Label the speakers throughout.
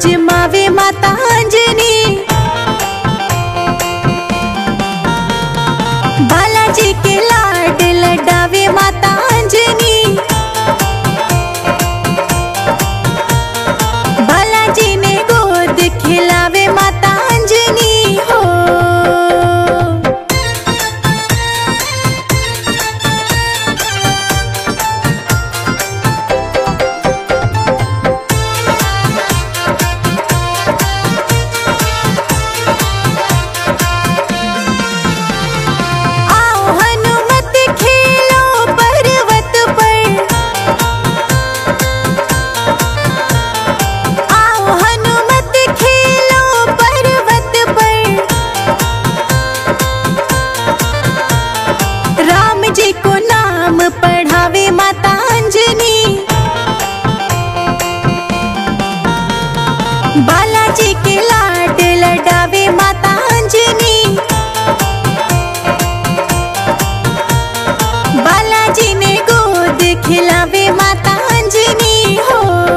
Speaker 1: जमावे माता अंजनी। बालाजी के लाड लडावे माता अंजनी। बालाजी ने गोद खिलावे माता अंजनी हो। पढ़ावे माता अंजनी। बालाजी के लाड लडावे माता अंजनी। बालाजी ने गोद खिलावे माता अंजनी हो।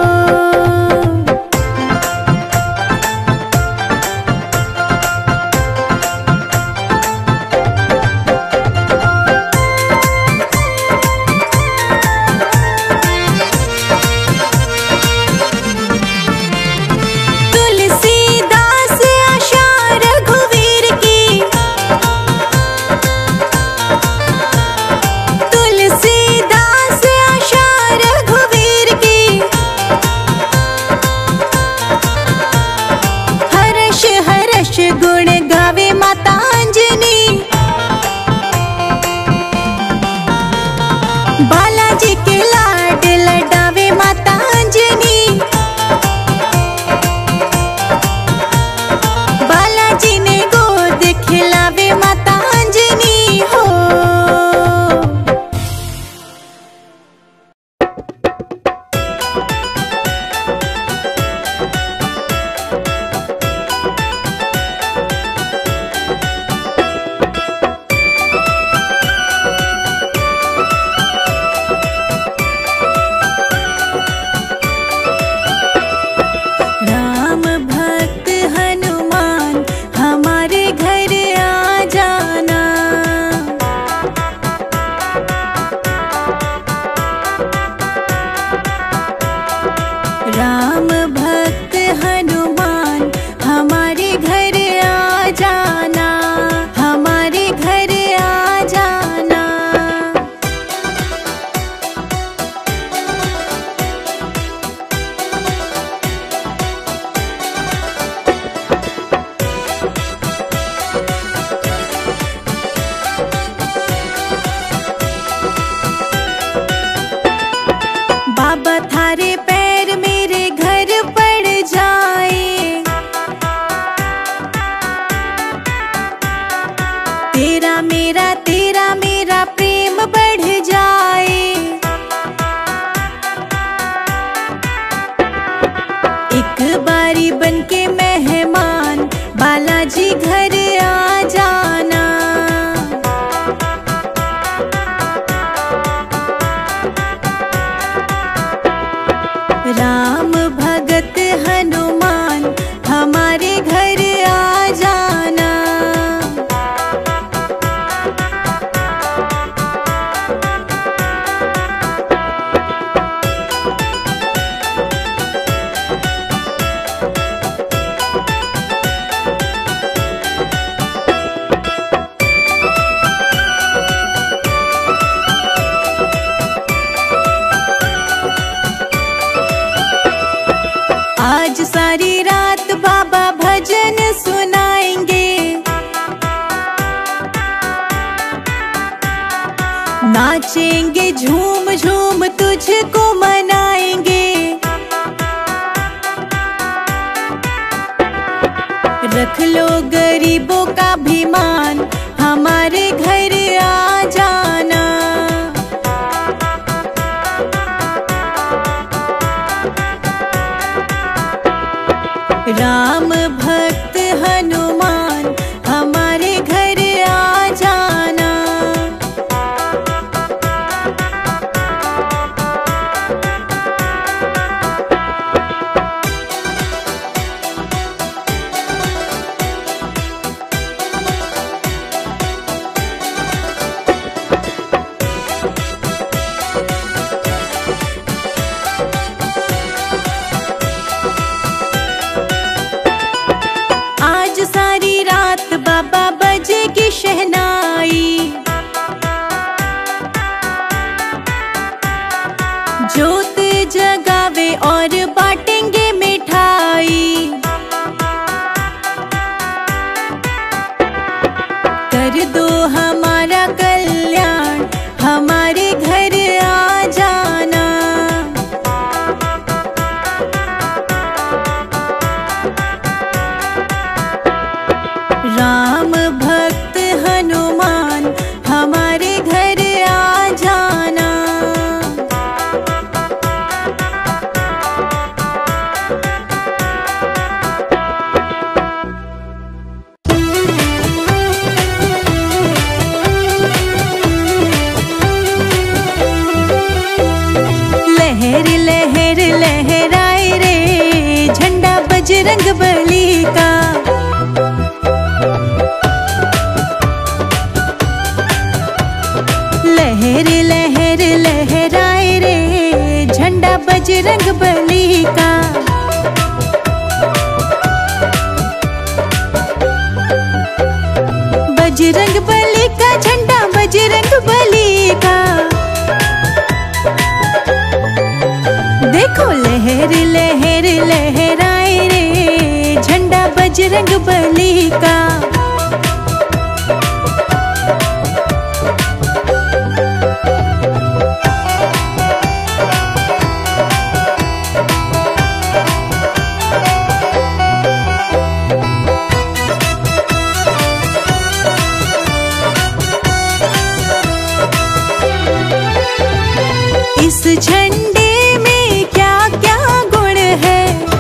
Speaker 1: गुण गावे माता अंजनी। बालाजी के लाड लडावे माता अंजनी। बालाजी ने गोद खिलावे माता अंजनी हो। राम भक्त हनुमान हमारे घर आ जाना। हमारे घर आ जाना। बाबा थारे पैर मेरे घर पड़ जाए। तेरा मेरा प्रेम बढ़ जाए। एक बारी बनके मेहमान बालाजी घर आ जाना। राम भगत हनुमान हमारे घर आ जाना। आज सारी रात बाबा भजन सुनाएंगे। नाचेंगे झूम झूम तुझको मनाएंगे। रख लो गरीबों का भी मान हमारे घर आ जाना। राम भक्त हनुमान हमारे घर आ जाना। और बांटेंगे मिठाई। कर दो हमारा कल्याण, हमारे घर आ जाना। राम भक्त हनुमान, हमारे घर आ जाना। लहर लहर लहराए रे झंडा बजरंग बली का। लहर लहर लहराए रे झंडा बजरंग बली का। बजरंग बली का झंडा बजरंग बली का। देखो लहर लहर लहराए रे झंडा बजरंग बली का। इस झंडे में क्या क्या गुण है।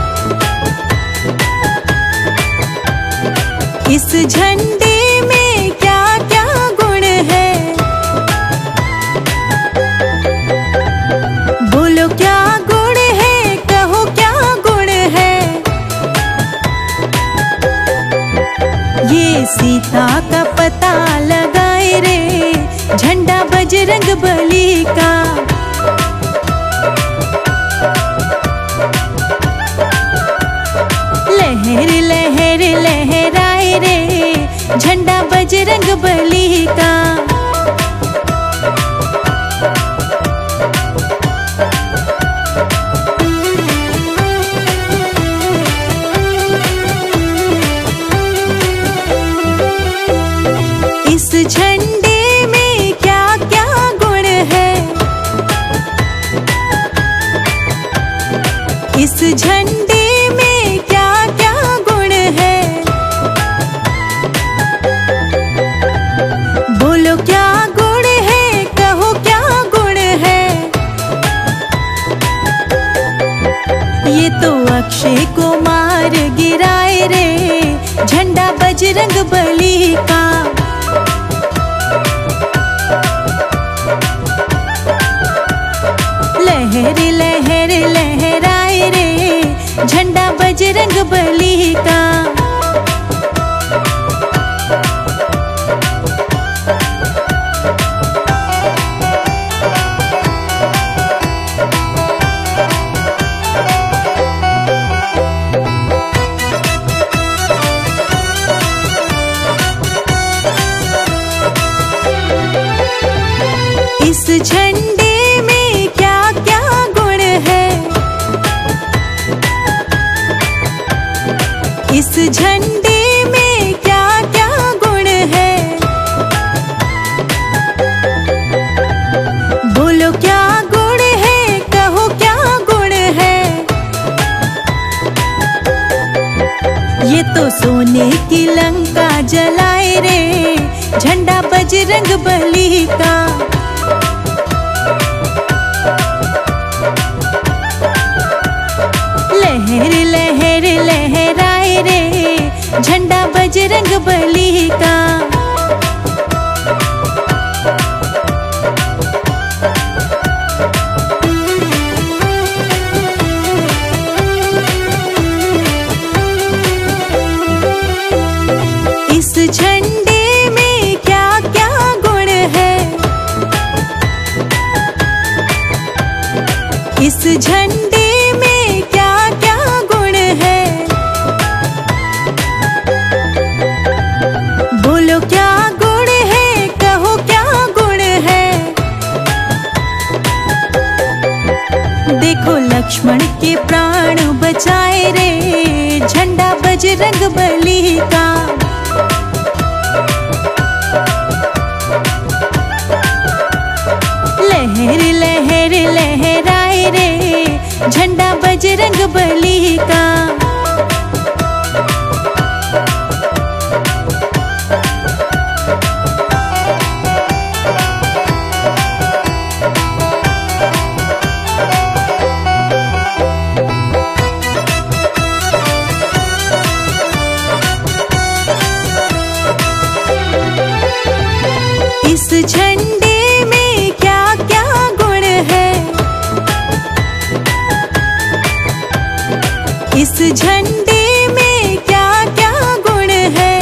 Speaker 1: इस झंडे में क्या क्या गुण है। बोलो क्या गुण है, कहो क्या गुण है। ये सीता का पता लगाए रे झंडा बजरंग बली का। लहर लहर लहराए रे झंडा बजरंग बली का। इस झंडे में क्या क्या गुण है। इस झंडे में क्या क्या गुण है। बोलो क्या गुण है, कहो क्या गुण है। ये तो अक्षय कुमार गिराए रे झंडा बजरंग बली का। लहर लहर लहराए रे झंडा बजरंग बली का। इस झंडे में क्या क्या गुण है। इस झंडे में क्या क्या गुण है। बोलो क्या गुण है, कहो क्या गुण है। ये तो सोने की लंका जलाए रे झंडा बजरंग बली का। लहर लहर लहराए रे झंडा बजरंग बली का। इस झंडे में क्या क्या गुण है। इस झंडे में क्या क्या गुण है। बोलो क्या गुण है, कहो क्या गुण है। देखो लक्ष्मण के प्राण बचाए रे, झंडा बजरंग बली का। लहर लहर लहराए रे, झंडा बजरंग बली का। इस झंडे में क्या क्या गुण है, इस झंडे में क्या क्या गुण है।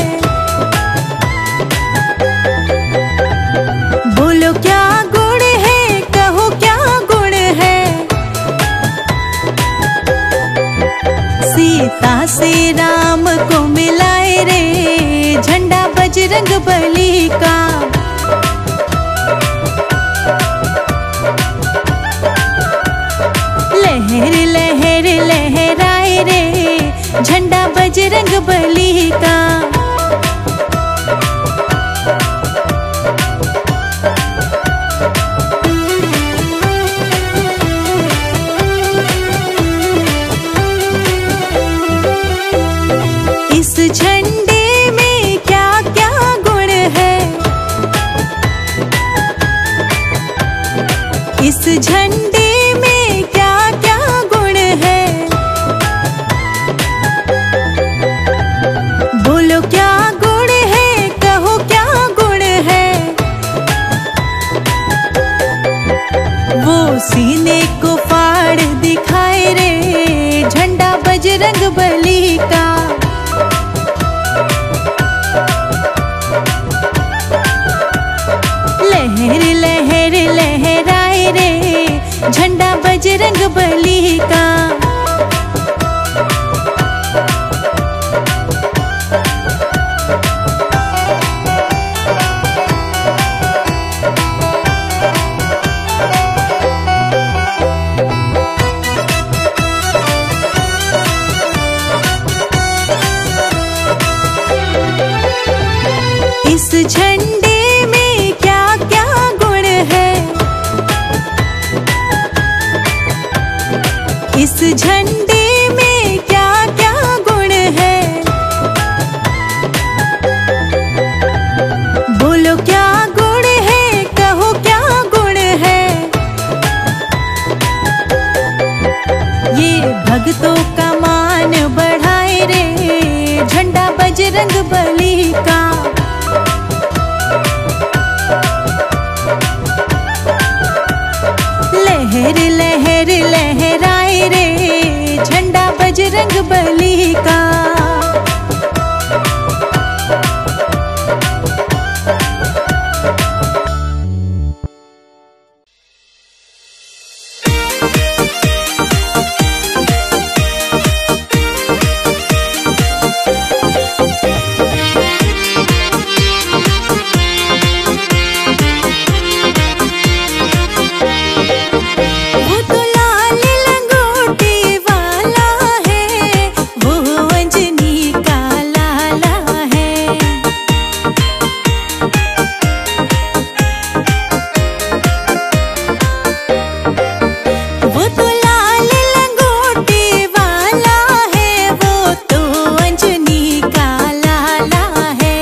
Speaker 1: बोलो क्या गुण है, कहो क्या गुण है। सीता से राम को मिलाए रे, झंडा बजरंग बली का। लहर लहर लहराए रे, झंडा बजरंग बली का। इस झंडे में क्या क्या गुण है, इस झंडे में क्या क्या गुण है। बोलो क्या गुण है, कहो क्या गुण है। वो सीने को फाड़ दिखाए रे, झंडा बजरंग बली का। लहर लहर लहराए रे, झंडा बजरंग बली का। इस झंडे में क्या क्या गुण है, इस झंडे में क्या क्या गुण है। बोलो क्या गुण है, कहो क्या गुण है। ये भक्तों का मान बढ़ाए रे, झंडा बजरंग बली का। लहर लहर लहराए रे, झंडा बजरंग बली का। वो तो लाल लंगोटी वाला है, वो अंजनी का लाला है। वो तो लाल लंगोटी वाला है, वो तो अंजनी का लाला है।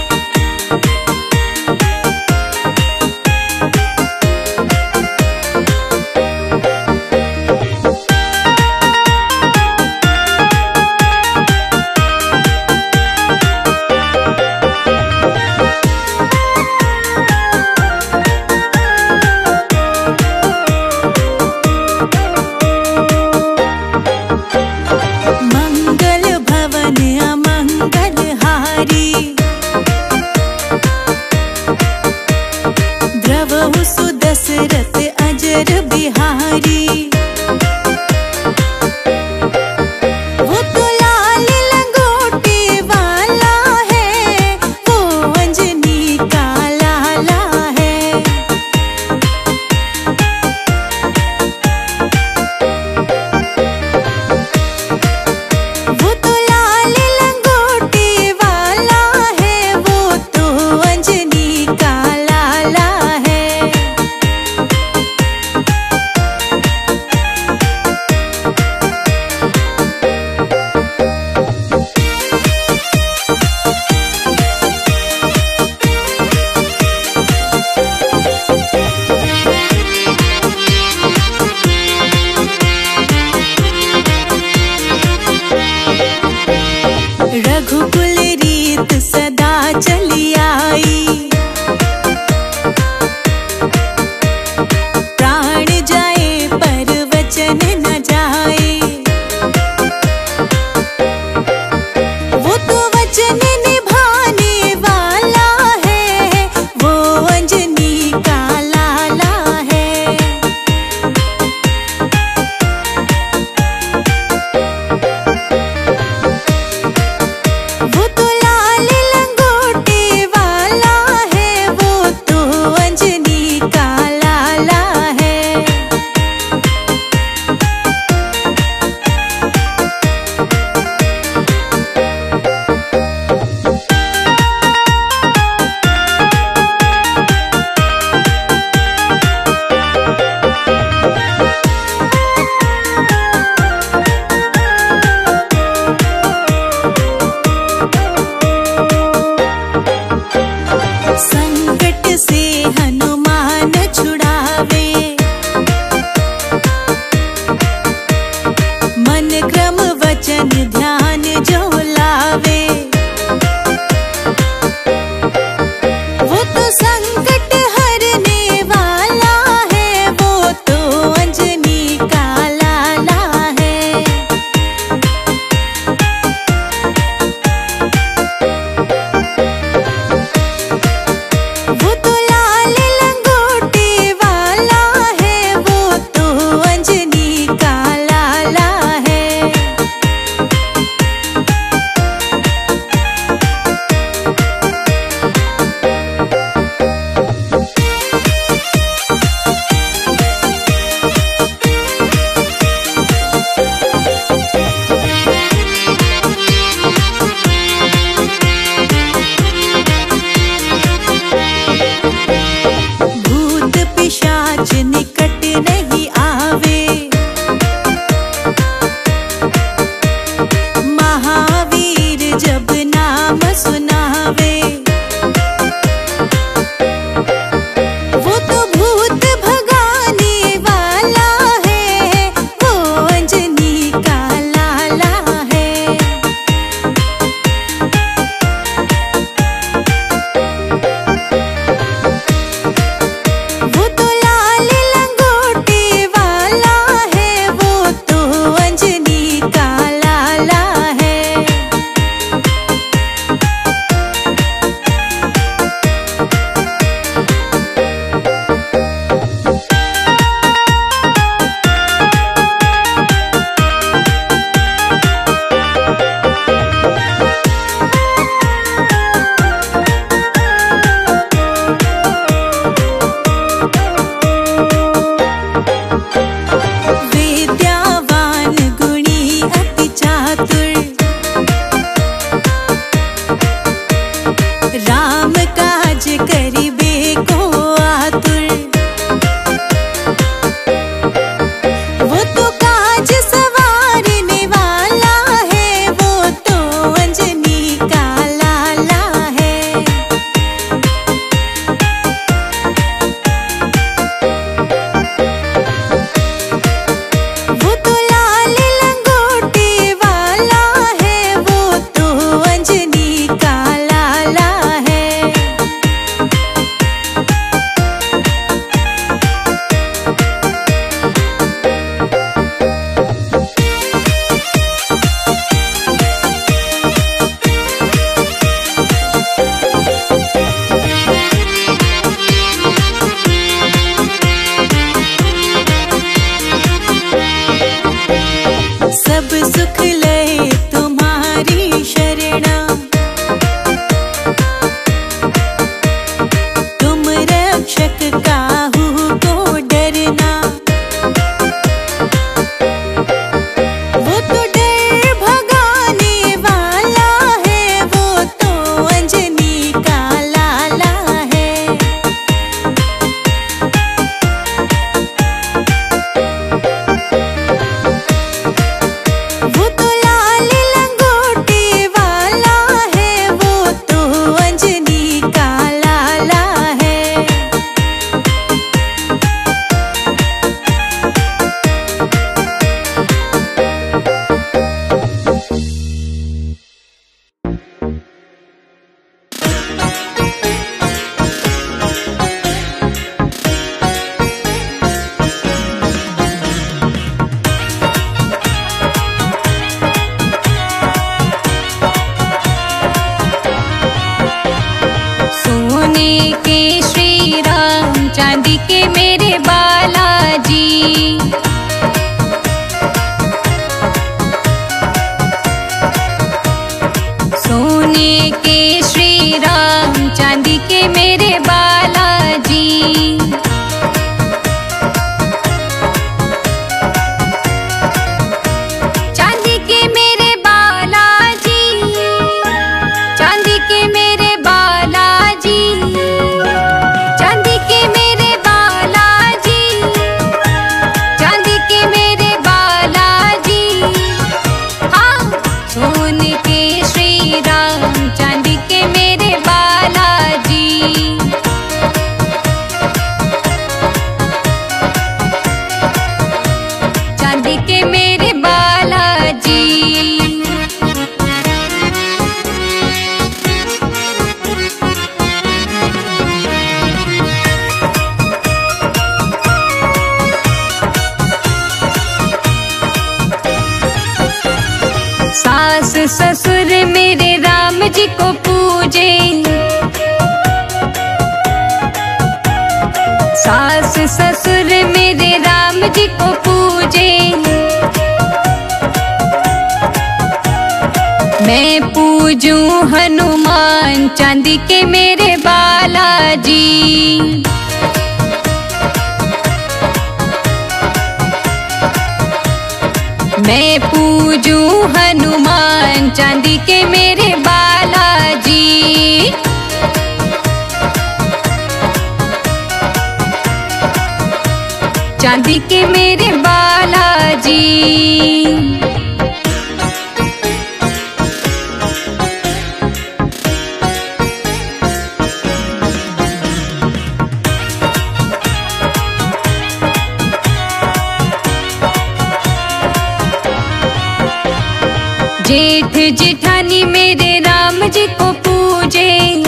Speaker 1: मंगल भवन अमंगल हारी, द्रवहु सुदशरथ अजर बिहारी। वो तो लाल लंगोटी वाला है, वो अंजनी का लाला है। निकट नहीं आवे। महावीर जब नाम सुनावे, वो तो भूत भगाने वाला है, वो अंजनी का लाला है। वो तो लाल लंगोटे वाला है, वो तो अंजनी का लाला है। विद्यावान गुणी अति चातुर, राम काज करिबे को आतुर। वो तो काज सवारने वाला है, वो तो अंजनी का लाला है। वो तो लाल लंगोटे वाला है, वो तो अंजनी का लाला है। सब सुख लय तुम्हारी शरणा, तुम रक्षक काहू को डरना। वो तो डर भगाने वाला है, वो तो अंजनी का लाला है। वो तो लाल लंगोटे वाला है, वो तो अंजनी का लाला है। सोने के श्री राम, चांदी के मेरे बालाजी। सोने के श्री राम, चांदी के मेरे बालाजी। चांदी के मेरे बालाजी, चांदी के मेरे बालाजी, चांदी के मेरे बालाजी, चांदी के मेरे बालाजी। हाँ, सोने के श्री राम, चांदी के मेरे बालाजी। चांदी के मेरे बालाजी। सास ससुर मेरे राम जी को पूजे, सास ससुर मेरे राम जी को पूजे। मैं पूजूं हनुमान, चांदी के मेरे बालाजी। मैं पूजूं हनुमान, चांदी के मेरे बालाजी। चांदी के मेरे बालाजी। जेठ जेठानी मेरे राम जी को पूजे,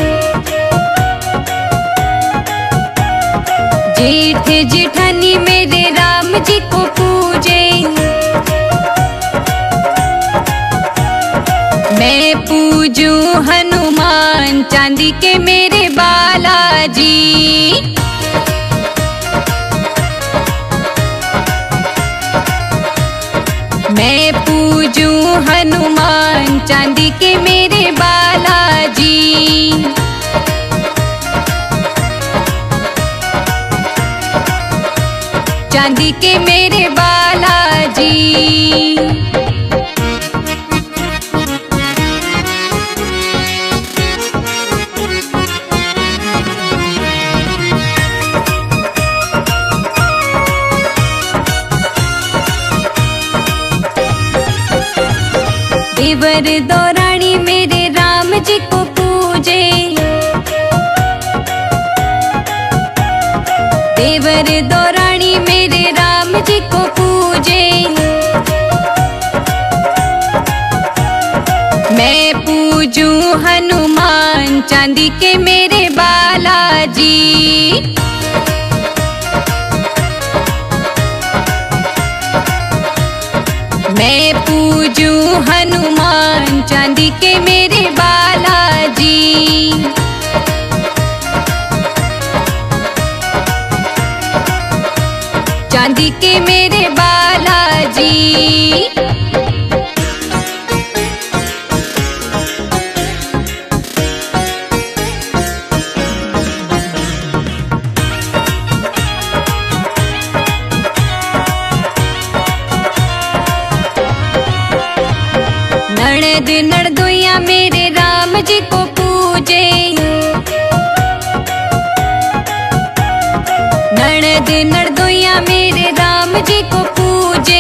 Speaker 1: जेठ जेठानी मेरे राम जी को पूजे। मैं पूजूं हनुमान चांदी के मेरे बालाजी। मैं पूजूं हनुमान चांदी के मेरे बालाजी। चांदी के मेरे बालाजी। देवर दौरानी मेरे राम जी को पूजे, देवर दौरानी मेरे राम जी को पूजे। मैं पूजूं हनुमान चांदी के मेरे बालाजी। मैं पूजूं हनुमान चांदी के मेरे बालाजी। चांदी के मेरे बालाजी। ननद ननदोइया मेरे राम जी को पूजे, ननद ननदोइया मेरे राम जी को पूजे।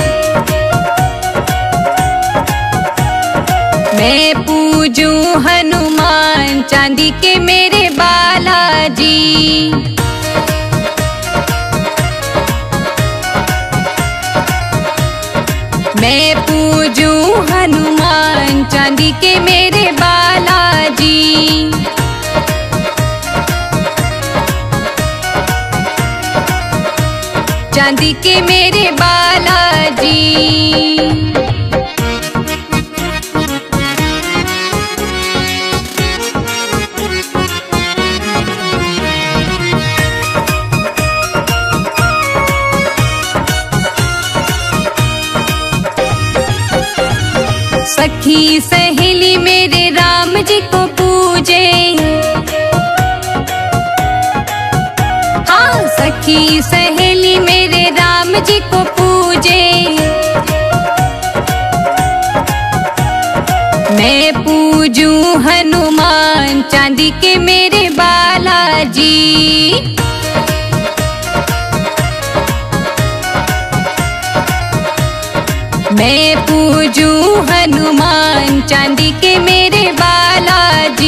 Speaker 1: मैं पूजूं हनुमान चांदी के मेरे बालाजी। मैं पूजूं हनुमान चांदी के मेरे बालाजी। चांदी के मेरे बालाजी। सखी सहेली मेरे राम जी को पूजे, हाँ सखी सहेली मेरे राम जी को पूजे। मैं पूजूं हनुमान चांदी के मेरे बालाजी। मैं पूजूं हनुमान चांदी के मेरे बालाजी।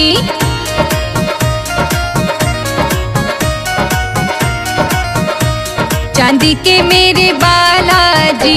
Speaker 1: चांदी के मेरे बालाजी।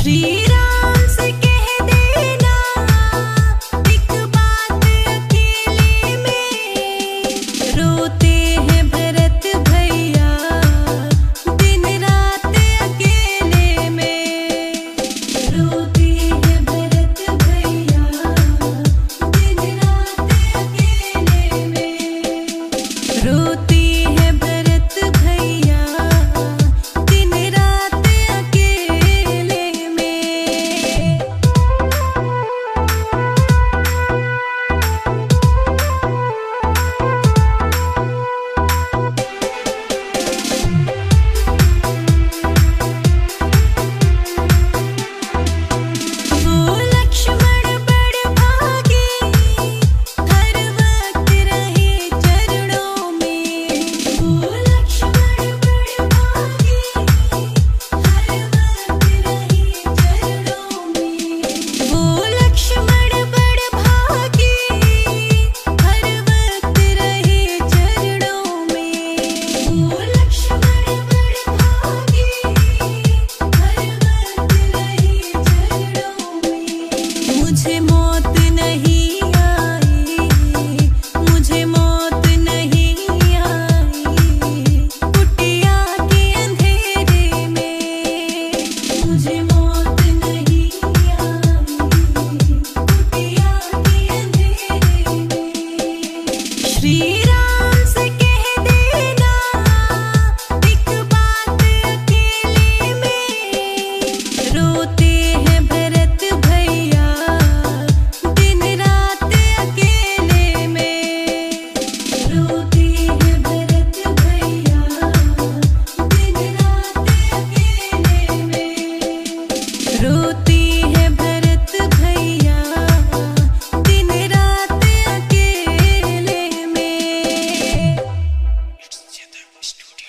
Speaker 2: Studio.